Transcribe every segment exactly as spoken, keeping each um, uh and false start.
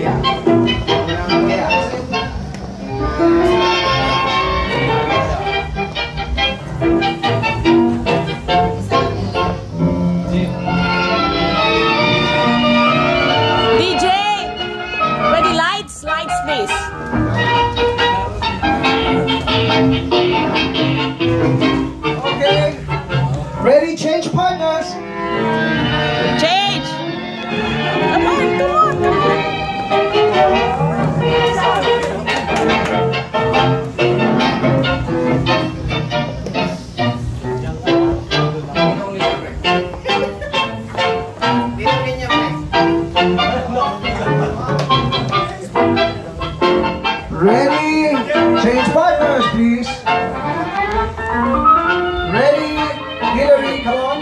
Ready, change partners. Change. Come on, come on, come on. Ready, change partners, please. Ready, Hillary, come on.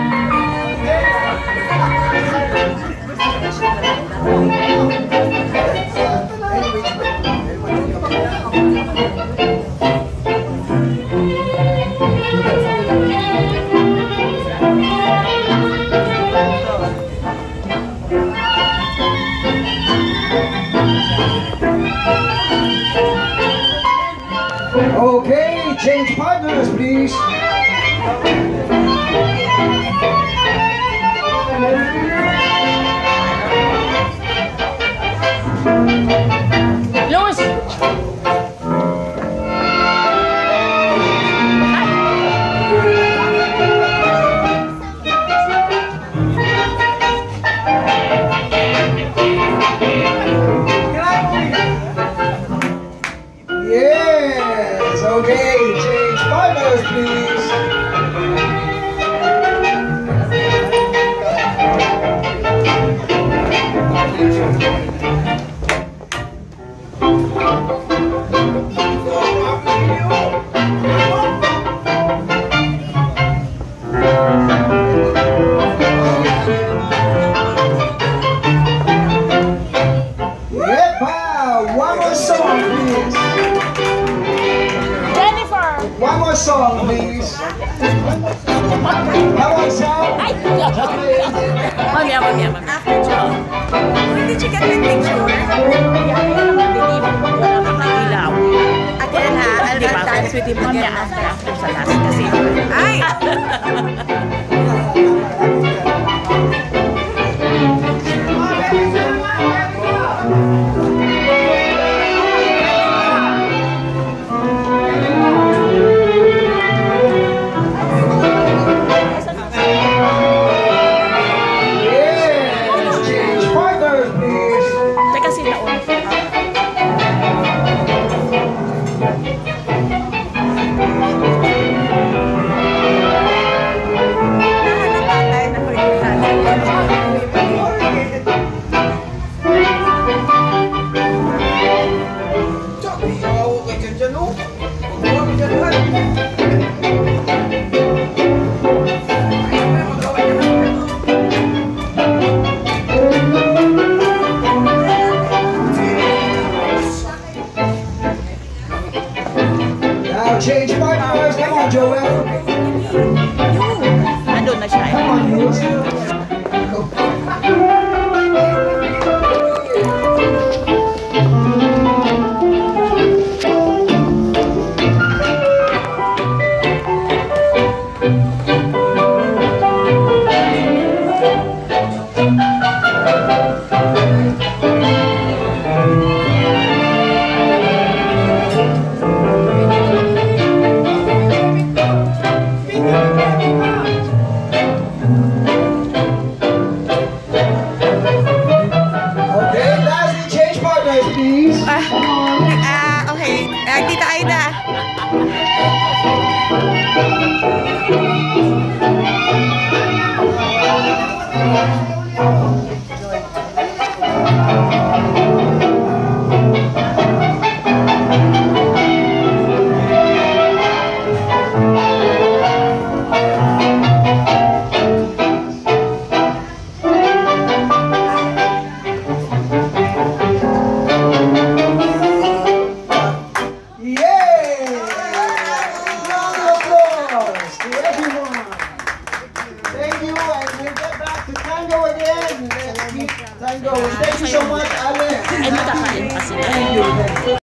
Okay, change partners, please. Lewis. Yes, okay, change partners, please. Yepa, one more song, please. One more song, please. One more song. Mamaya, mamaya, mamaya. After job. Did you get my picture? Ilaw. Again ha, I'll run dance with him Mamaya, again. after, after sa last kasi. Ay! Teka, sila ulit.